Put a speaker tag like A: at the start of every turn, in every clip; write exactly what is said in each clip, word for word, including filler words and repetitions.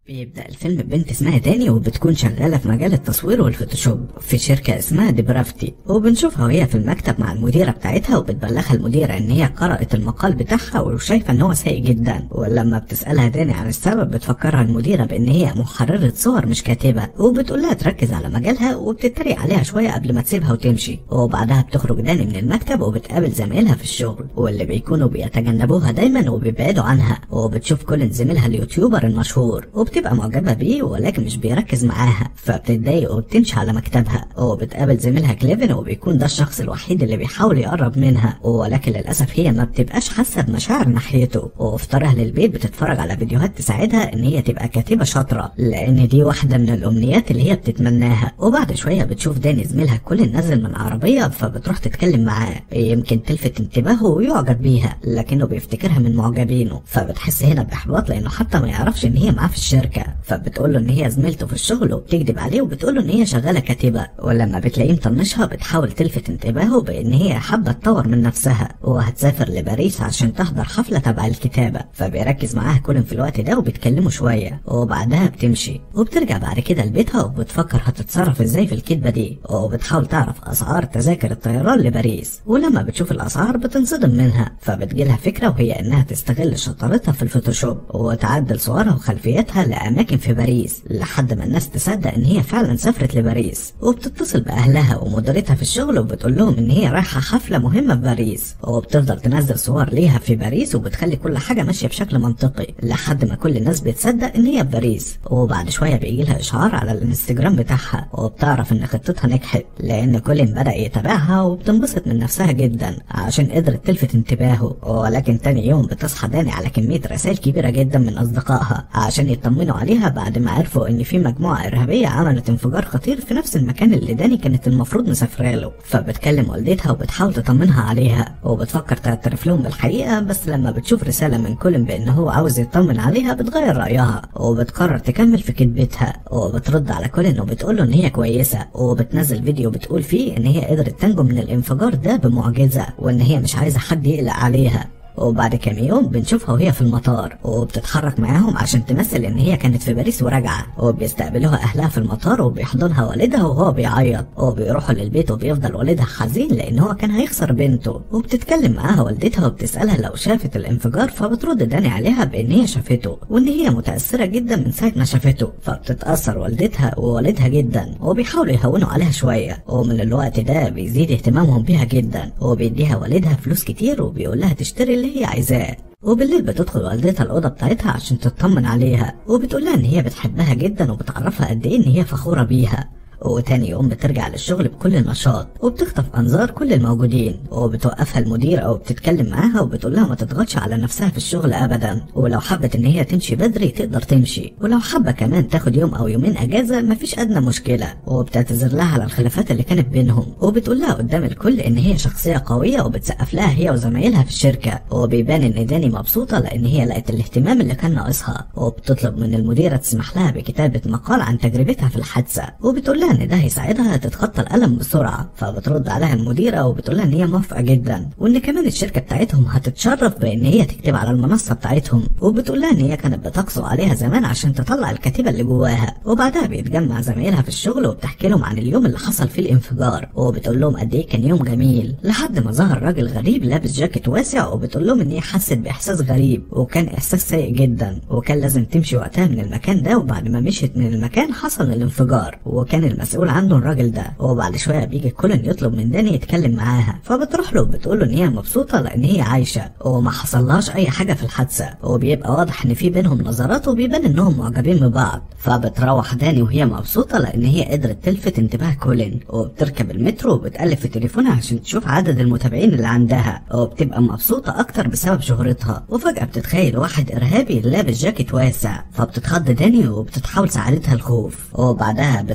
A: بيبدأ الفيلم ببنت اسمها داني وبتكون شغالة في مجال التصوير والفوتوشوب في شركة اسمها ديبرافتي، وبنشوفها وهي في المكتب مع المديرة بتاعتها وبتبلغها المديرة ان هي قرأت المقال بتاعها وشايفة ان هو سيء جدا. ولما بتسألها داني عن السبب بتفكرها المديرة بان هي محررة صور مش كاتبة، وبتقول لها تركز على مجالها وبتتريق عليها شوية قبل ما تسيبها وتمشي. وبعدها بتخرج داني من المكتب وبتقابل زمايلها في الشغل واللي بيكونوا بيتجنبوها دايما وبيبعدوا عنها، وبتشوف كل زميلها اليوتيوبر المشهور وبتبقى معجبة بيه ولكن مش بيركز معاها، فبتتضايق وبتمشي على مكتبها. وبتقابل زميلها كليفن وبيكون ده الشخص الوحيد اللي بيحاول يقرب منها، ولكن للأسف هي ما بتبقاش حاسة بمشاعر ناحيته. وفي طريقها للبيت بتتفرج على فيديوهات تساعدها ان هي تبقى كاتبة شاطرة، لان دي واحدة من الامنيات اللي هي بتتمناها. وبعد شوية بتشوف داني زميلها كل نازل من عربية، فبتروح تتكلم معاه يمكن تلفت انتباهه ويعجب بيها، لكنه بيفتكرها من معجبينه. فبتحس هنا باحباط لانه حتى ما يعرفش ان هي معاه في الشركة، فبتقول له ان هي زميلته في الشغل وبتكذب عليه وبتقول له ان هي شغاله كاتبه. ولما بتلاقيه مطنشها بتحاول تلفت انتباهه بان هي حابه تطور من نفسها وهتسافر لباريس عشان تحضر حفله تبع الكتابه، فبيركز معاها كل في الوقت ده وبيتكلموا شويه. وبعدها بتمشي وبترجع بعد كده لبيتها وبتفكر هتتصرف ازاي في الكذبه دي، وبتحاول تعرف اسعار تذاكر الطيران لباريس. ولما بتشوف الاسعار بتنصدم منها، فبتجيلها فكره وهي انها تستغل شطارتها في الفوتوشوب وتعدل صورها وخلفيتها لاماكن في باريس لحد ما الناس تصدق ان هي فعلا سافرت لباريس. وبتتصل باهلها ومديرتها في الشغل وبتقول لهم ان هي رايحه حفله مهمه في باريس، وبتفضل تنزل صور ليها في باريس وبتخلي كل حاجه ماشيه بشكل منطقي لحد ما كل الناس بتصدق ان هي في باريس. وبعد شويه بيجي لها اشعار على الانستجرام بتاعها وبتعرف ان خطتها نجحت لان كل بدا يتابعها، وبتنبسط من نفسها جدا عشان قدرت تلفت انتباهه. ولكن تاني يوم بتصحى داني على كميه رسائل كبيره جدا من اصدقائها عشان يطمنوا عليها بعد ما عرفوا ان في مجموعه ارهابيه عملت انفجار خطير في نفس المكان اللي داني كانت المفروض مسافره له. فبتكلم والدتها وبتحاول تطمنها عليها وبتفكر تعترف لهم بالحقيقه، بس لما بتشوف رساله من كولين بان هو عاوز يطمن عليها بتغير رايها وبتقرر تكمل في كذبتها. وبترد على كولين وبتقول له ان هي كويسه، وبتنزل فيديو بتقول فيه ان هي قدرت تنجو من الانفجار ده بمعجزه وان هي مش عايزه حد يقلق عليها. وبعد كام يوم بنشوفها وهي في المطار وبتتحرك معاهم عشان تمثل ان هي كانت في باريس وراجعه، وبيستقبلوها اهلها في المطار وبيحضنها والدها وهو بيعيط، وبيروحوا للبيت وبيفضل والدها حزين لان هو كان هيخسر بنته. وبتتكلم معاها والدتها وبتسالها لو شافت الانفجار، فبترد داني عليها بان هي شافته وان هي متاثره جدا من ساعه ما شافته. فبتتاثر والدتها ووالدها جدا وبيحاولوا يهونوا عليها شويه، ومن الوقت ده بيزيد اهتمامهم بيها جدا، وبيديها والدها فلوس كتير وبيقول لها تشتري اللي هي عايزاه. وبالليل بتدخل والدتها الأوضة بتاعتها عشان تطمن عليها وبتقول لها ان هي بتحبها جدا وبتعرفها قد ايه ان هي فخورة بيها. وتاني يوم بترجع للشغل بكل نشاط وبتخطف انظار كل الموجودين، وبتوقفها المديرة وبتتكلم معاها وبتقول لها ما تضغطش على نفسها في الشغل ابدا، ولو حبت ان هي تمشي بدري تقدر تمشي، ولو حابة كمان تاخد يوم او يومين اجازة مفيش ادنى مشكلة. وبتعتذر لها على الخلافات اللي كانت بينهم، وبتقول لها قدام الكل ان هي شخصية قوية وبتسقف لها هي وزمايلها في الشركة. وبيبان ان داني مبسوطة لان هي لقت الاهتمام اللي كان ناقصها، وبتطلب من المديرة تسمح لها بكتابة مقال عن تجربتها في الحادثة، وبتقول لها ان ده هيساعدها تتخطى الالم بسرعه. فبترد عليها المديره وبتقول لها ان هي موافقه جدا، وان كمان الشركه بتاعتهم هتتشرف بان هي تكتب على المنصه بتاعتهم. وبتقول لها ان هي كانت بتقسو عليها زمان عشان تطلع الكتيبه اللي جواها. وبعدها بيتجمع زمايلها في الشغل وبتحكي لهم عن اليوم اللي حصل فيه الانفجار، وبتقول لهم قد ايه كان يوم جميل لحد ما ظهر راجل غريب لابس جاكيت واسع. وبتقول لهم ان هي حست باحساس غريب وكان احساس سيء جدا، وكان لازم تمشي وقتها من المكان ده. وبعد ما مشيت من المكان حصل الانفجار، وكان المسؤول عنده الراجل ده. وبعد شويه بيجي كولين يطلب من داني يتكلم معاها، فبتروح له وبتقول له ان هي مبسوطه لان هي عايشه وما حصلهاش اي حاجه في الحادثه، وبيبقى واضح ان في بينهم نظرات وبيبان انهم معجبين ببعض. فبتروح داني وهي مبسوطه لان هي قدرت تلفت انتباه كولين، وبتركب المترو وبتقلب في تليفونها عشان تشوف عدد المتابعين اللي عندها، وبتبقى مبسوطه اكتر بسبب شهرتها. وفجاه بتتخيل واحد ارهابي لابس جاكيت واسع، فبتتخض داني وبتتحول سعادتها الخوف. وبعدها بتوصل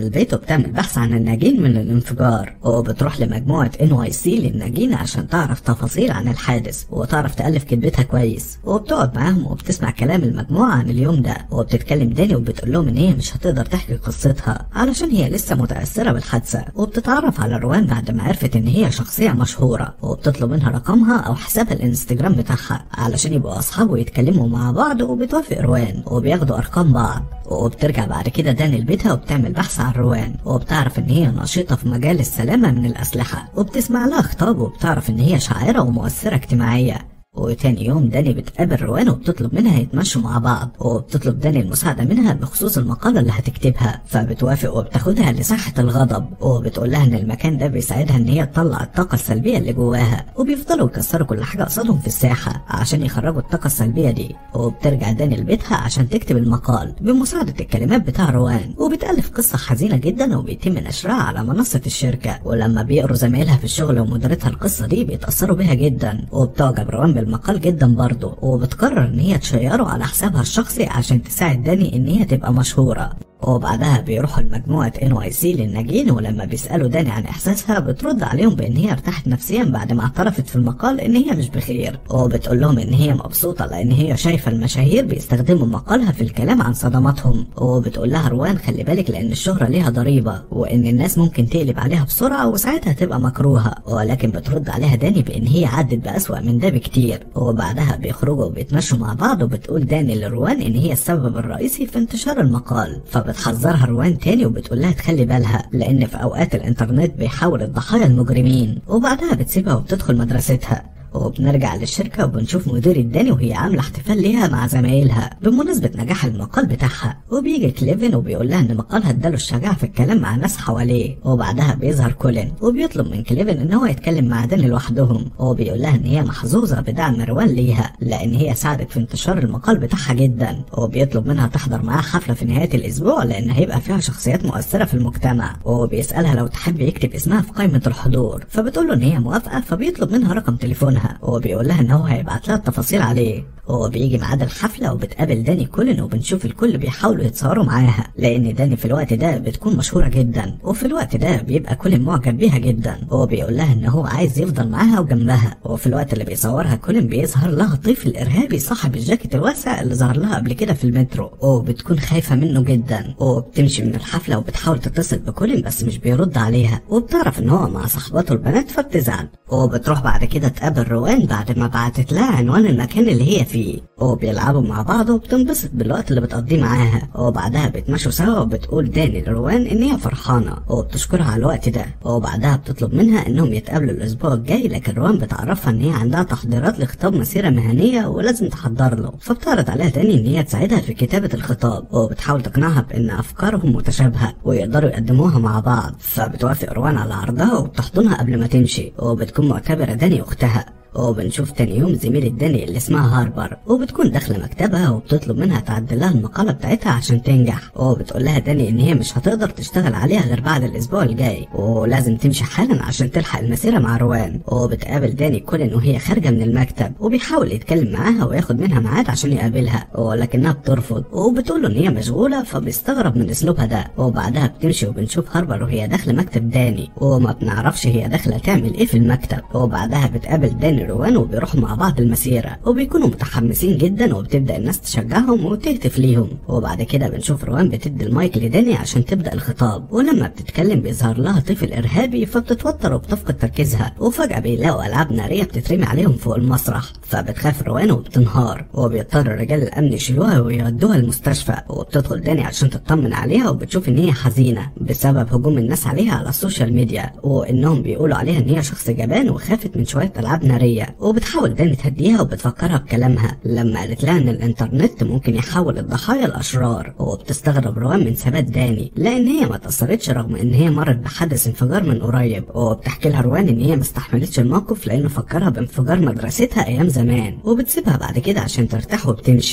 A: البيت وبتعمل بحث عن الناجين من الانفجار، وبتروح لمجموعة إن واي سي للناجين عشان تعرف تفاصيل عن الحادث وتعرف تألف كلمتها كويس، وبتقعد معاهم وبتسمع كلام المجموعة عن اليوم ده، وبتتكلم داني وبتقول لهم إن هي مش هتقدر تحكي قصتها علشان هي لسه متأثرة بالحادثة، وبتتعرف على روان بعد ما عرفت إن هي شخصية مشهورة، وبتطلب منها رقمها أو حسابها الانستجرام بتاعها علشان يبقوا أصحاب ويتكلموا مع بعض، وبتوافق روان وبياخدوا أرقام بعض. وبترجع بعد كده داني لبيتها وبتعمل بحث عن روان، وبتعرف ان هي نشيطة في مجال السلامة من الأسلحة، وبتسمع لها خطاب وبتعرف ان هي شاعرة ومؤثرة اجتماعية. وتاني يوم داني بتقابل روان وبتطلب منها يتمشوا مع بعض، وبتطلب داني المساعدة منها بخصوص المقالة اللي هتكتبها، فبتوافق وبتاخدها لساحة الغضب، وبتقول لها ان المكان ده بيساعدها ان هي تطلع الطاقة السلبية اللي جواها، وبيفضلوا يكسروا كل حاجة قصادهم في الساحة عشان يخرجوا الطاقة السلبية دي. وبترجع داني لبيتها عشان تكتب المقال بمساعدة الكلمات بتاع روان، وبتألف قصة حزينة جدا وبيتم نشرها على منصة الشركة، ولما بيقروا زمايلها في الشغل ومديرتها القصة دي بيتأثروا بيها جدا، وبتعجب روان المقال جدا برضه، وبتقرر ان هي تشيره على حسابها الشخصي عشان تساعد داني ان هي تبقى مشهورة. وبعدها بيروحوا لمجموعة إن واي سي للناجين، ولما بيسألوا داني عن إحساسها بترد عليهم بإن هي ارتاحت نفسيا بعد ما اعترفت في المقال إن هي مش بخير، وبتقول لهم إن هي مبسوطة لأن هي شايفة المشاهير بيستخدموا مقالها في الكلام عن صدماتهم. وبتقول لها روان خلي بالك لأن الشهرة ليها ضريبة، وإن الناس ممكن تقلب عليها بسرعة وساعتها تبقى مكروهة، ولكن بترد عليها داني بإن هي عدت بأسوأ من ده بكتير. وبعدها بيخرجوا وبيتمشوا مع بعض، وبتقول داني لروان إن هي السبب الرئيسي في انتشار المقال، فبتحذرها روان تاني وبتقول لها تخلي بالها لان في اوقات الانترنت بيحاول الضحايا المجرمين. وبعدها بتسيبها وبتدخل مدرستها. وبنرجع للشركة وبنشوف مدير داني وهي عاملة احتفال ليها مع زمايلها بمناسبة نجاح المقال بتاعها، وبيجي كليفن وبيقول لها ان مقالها اداله الشجاعة في الكلام مع ناس حواليه. وبعدها بيظهر كولين وبيطلب من كليفن ان هو يتكلم مع داني لوحدهم، وبيقول لها ان هي محظوظة بدعم روان ليها لان هي ساعدت في انتشار المقال بتاعها جدا، وبيطلب منها تحضر معاه حفلة في نهاية الاسبوع لان هيبقى فيها شخصيات مؤثرة في المجتمع، وبيسألها لو تحب يكتب اسمها في قائمة الحضور، فبتقول له ان هي موافقة، فبيطلب منها رقم تليفونها وبيقول لها ان هو هيبعت لها التفاصيل عليه. وبيجي ميعاد الحفله وبتقابل داني كولين، وبنشوف الكل بيحاولوا يتصوروا معاها لان داني في الوقت ده بتكون مشهوره جدا، وفي الوقت ده بيبقى كولين معجب بيها جدا، وبيقول لها ان هو عايز يفضل معاها وجنبها. وفي الوقت اللي بيصورها كولين بيظهر لها طيف الارهابي صاحب الجاكيت الواسع اللي ظهر لها قبل كده في المترو، وبتكون خايفه منه جدا، وبتمشي من الحفله وبتحاول تتصل بكولين بس مش بيرد عليها، وبتعرف ان هو مع صاحباته البنات فبتزعل. وبتروح بعد كده تقابل روان بعد ما بعتت لها عنوان المكان اللي هي فيه، وبيلعبوا مع بعض وبتنبسط بالوقت اللي بتقضيه معاها. وبعدها بيتمشوا سوا وبتقول داني لروان ان هي فرحانه وبتشكرها على الوقت ده. وبعدها بتطلب منها انهم يتقابلوا الاسبوع الجاي، لكن روان بتعرفها ان هي عندها تحضيرات لخطاب مسيره مهنيه ولازم تحضر له، فبتعرض عليها داني ان هي تساعدها في كتابه الخطاب، وبتحاول تقنعها بان افكارهم متشابهه ويقدروا يقدموها مع بعض، فبتوافق روان على عرضها وبتحضنها قبل ما تمشي، وبتكون معتبره داني اختها. وبنشوف تاني يوم زميلة داني اللي اسمها هاربر، وبتكون داخله مكتبها وبتطلب منها تعدل لها المقاله بتاعتها عشان تنجح، وبتقول لها داني ان هي مش هتقدر تشتغل عليها غير بعد الاسبوع الجاي، ولازم تمشي حالا عشان تلحق المسيره مع روان. وبتقابل داني كولين وهي خارجه من المكتب، وبيحاول يتكلم معاها وياخد منها ميعاد عشان يقابلها، ولكنها بترفض وبتقول له ان هي مشغوله، فبيستغرب من اسلوبها ده. وبعدها بتمشي وبنشوف هاربر وهي داخله مكتب داني، وما بنعرفش هي داخله تعمل ايه في المكتب. وبعدها بتقابل داني روان وبيروحوا مع بعض المسيرة، وبيكونوا متحمسين جدا، وبتبدأ الناس تشجعهم وتهتف ليهم. وبعد كده بنشوف روان بتدي المايك لداني عشان تبدأ الخطاب، ولما بتتكلم بيظهر لها طفل إرهابي فبتتوتر وبتفقد تركيزها، وفجأة بيلاقوا ألعاب نارية بتترمي عليهم فوق المسرح، فبتخاف روان وبتنهار، وبيضطر رجال الأمن يشيلوها ويودوها المستشفى. وبتدخل داني عشان تطمن عليها، وبتشوف إن هي حزينة بسبب هجوم الناس عليها على السوشيال ميديا، وإنهم بيقولوا عليها إن هي شخص جبان وخافت من شوية ألعاب نارية. وبتحاول داني تهديها وبتفكرها بكلامها لما قالت لها ان الانترنت ممكن يحول الضحايا لاشرار، وبتستغرب روان من ثبات داني لان هي ما اتأثرتش رغم ان هي مرت بحادث انفجار من قريب. وبتحكي لها روان ان هي ما استحملتش الموقف لانه فكرها بانفجار مدرستها ايام زمان، وبتسيبها بعد كده عشان ترتاح وبتمشي.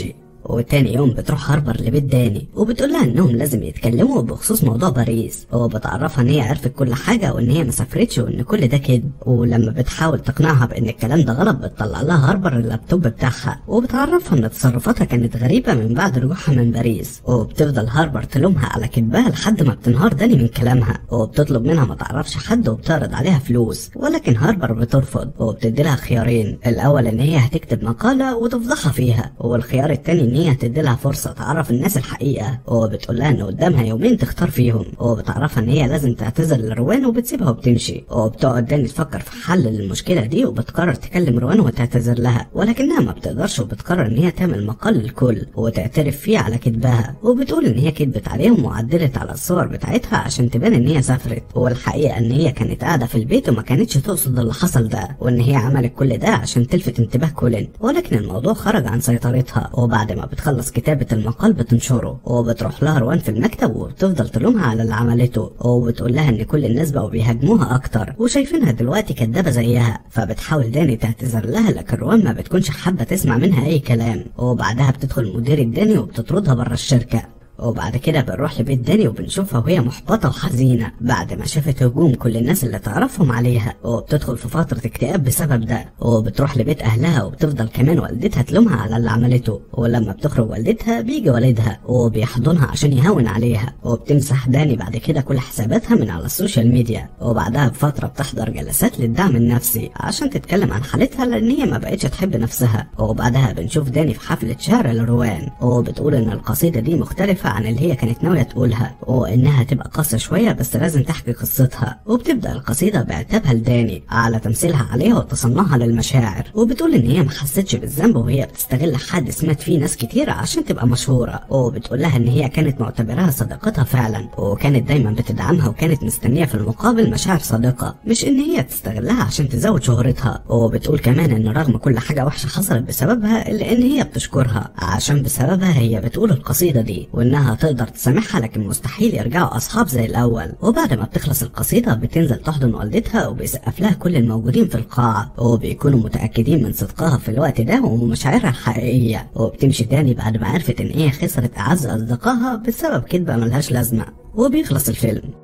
A: وتاني يوم بتروح هاربر لبيت داني وبتقول لها انهم لازم يتكلموا بخصوص موضوع باريس، وبتعرفها ان هي عرفت كل حاجه وان هي ما سافرتش وان كل ده كده. ولما بتحاول تقنعها بان الكلام ده غلط بتطلع لها هاربر اللابتوب بتاعها وبتعرفها ان تصرفاتها كانت غريبه من بعد رجوعها من باريس، وبتفضل هاربر تلومها على كذبها لحد ما بتنهار داني من كلامها وبتطلب منها ما تعرفش حد وبتعرض عليها فلوس، ولكن هاربر بترفض وبتدي لها خيارين، الاول ان هي هتكتب مقاله وتفضحها فيها، والخيار التاني ان هي هتدي لها فرصه تعرف الناس الحقيقه، وبتقول لها ان قدامها يومين تختار فيهم، وبتعرفها ان هي لازم تعتذر لروان وبتسيبها وبتمشي. وبتقعد داني تفكر في حل للمشكله دي وبتقرر تكلم روان وتعتذر لها، ولكنها ما بتقدرش وبتقرر ان هي تعمل مقال للكل وتعترف فيه على كذبها، وبتقول ان هي كذبت عليهم وعدلت على الصور بتاعتها عشان تبان ان هي سافرت، والحقيقه ان هي كانت قاعده في البيت وما كانتش تقصد اللي حصل ده، وان هي عملت كل ده عشان تلفت انتباه كولين، ولكن الموضوع خرج عن سيطرتها. وبعد ما بتخلص كتابه المقال بتنشره وبتروح لها روان في المكتب وبتفضل تلومها على اللي عملته، وبتقول لها ان كل الناس بقوا بيهاجموها اكتر وشايفينها دلوقتي كدابه زيها، فبتحاول داني تعتذر لها لكن روان ما بتكونش حابه تسمع منها اي كلام، وبعدها بتدخل مدير داني وبتطردها بره الشركه. وبعد كده بنروح لبيت داني وبنشوفها وهي محبطة وحزينة بعد ما شافت هجوم كل الناس اللي تعرفهم عليها، وبتدخل في فترة اكتئاب بسبب ده، وبتروح لبيت أهلها وبتفضل كمان والدتها تلومها على اللي عملته، ولما بتخرج والدتها بيجي والدها وبيحضنها عشان يهون عليها، وبتمسح داني بعد كده كل حساباتها من على السوشيال ميديا، وبعدها بفترة بتحضر جلسات للدعم النفسي عشان تتكلم عن حالتها لأن هي ما بقتش تحب نفسها. وبعدها بنشوف داني في حفلة شعر لروان وبتقول إن القصيدة دي مختلفة عن اللي هي كانت ناوية تقولها، وإنها تبقى قاسية شوية بس لازم تحكي قصتها، وبتبدأ القصيدة بعتابها لداني على تمثيلها عليها وتصنعها للمشاعر، وبتقول إن هي ما حستش بالذنب وهي بتستغل حادث مات فيه ناس كتيرة عشان تبقى مشهورة، وبتقول لها إن هي كانت معتبراها صديقتها فعلا وكانت دايما بتدعمها وكانت مستنية في المقابل مشاعر صادقة مش إن هي تستغلها عشان تزود شهرتها. وبتقول كمان إن رغم كل حاجة وحشة حصلت بسببها إلا إن هي بتشكرها عشان بسببها هي بتقول القصيدة دي، وإنها تقدر تسامحها لكن مستحيل يرجعوا اصحاب زي الاول. وبعد ما بتخلص القصيده بتنزل تحضن والدتها وبيسقف لها كل الموجودين في القاعه وبيكونوا متاكدين من صدقها في الوقت ده ومشاعرها الحقيقيه، وبتمشي داني بعد ما عرفت ان هي خسرت اعز اصدقائها بسبب كدبه ملهاش لازمه، وبيخلص الفيلم.